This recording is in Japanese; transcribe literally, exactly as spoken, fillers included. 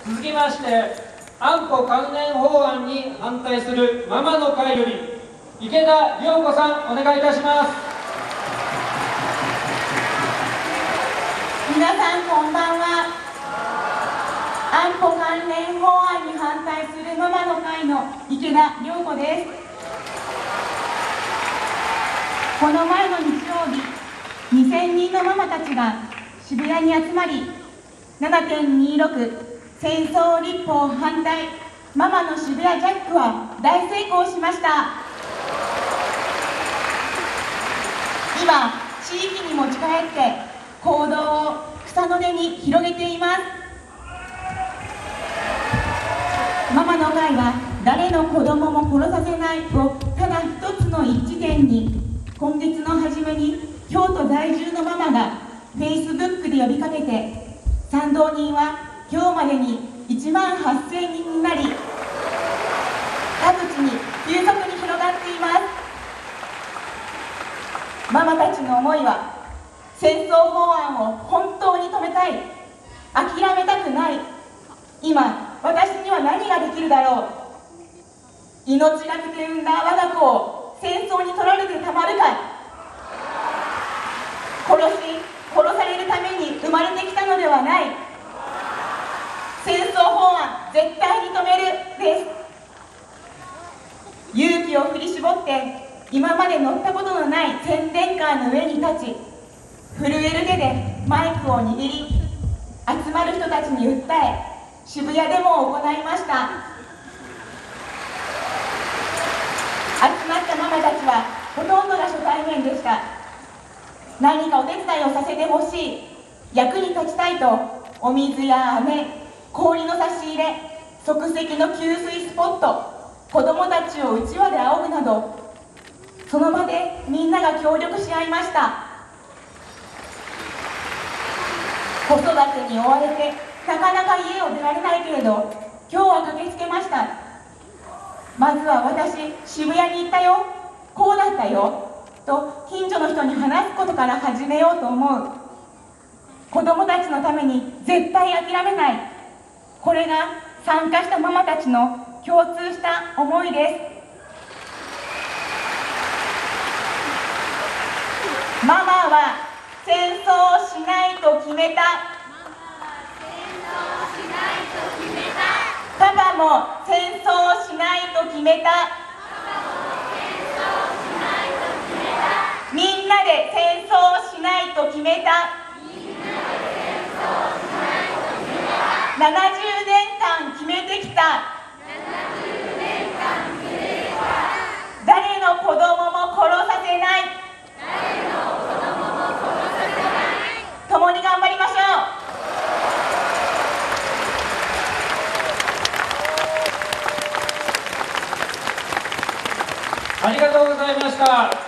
続きまして、安保関連法案に反対するママの会より池田涼子さん、お願いいたします。 皆さんこんばんは。安保関連法案に反対するママの会の池田涼子です。この前の日曜日、にせんにんのママたちが渋谷に集まり、ななてんにろく 戦争立法反対ママの渋谷ジャックは大成功しました。今、地域に持ち帰って行動を草の根に広げています。ママの会は誰の子供も殺させないをただ一つの一致点に、今月の初めに京都在住のママが フェイスブック で呼びかけて、賛同人は今日までにいちまんはっせんにんになり、各地に急速に広がっています。ママたちの思いは、戦争法案を本当に止めたい、諦めたくない、今私には何ができるだろう、命がけで産んだ我が子を戦争に取られてたまるか、殺し殺されるために生まれてきたのではない、戦争法案絶対に止めるです。勇気を振り絞って今まで乗ったことのない宣伝カーの上に立ち、震える手でマイクを握り、集まる人たちに訴え、渋谷デモを行いました。集まったママたちはほとんどが初対面でした。何かお手伝いをさせてほしい、役に立ちたいと、お水や飴、氷の差し入れ、即席の給水スポット、子どもたちをうちわで仰ぐなど、その場でみんなが協力し合いました。子育てに追われてなかなか家を出られないけれど、今日は駆けつけました。まずは私、渋谷に行ったよ、こうだったよと近所の人に話すことから始めようと思う。子どもたちのために絶対諦めない、これが参加したママたちの共通した思いです。ママは戦争をしないと決めた。パパも戦争をしないと決めた。みんなで戦争をしないと決めた。ななじゅうねんかん決めてきた。誰の子供も殺させない。共に頑張りましょう。 ありがとうございました。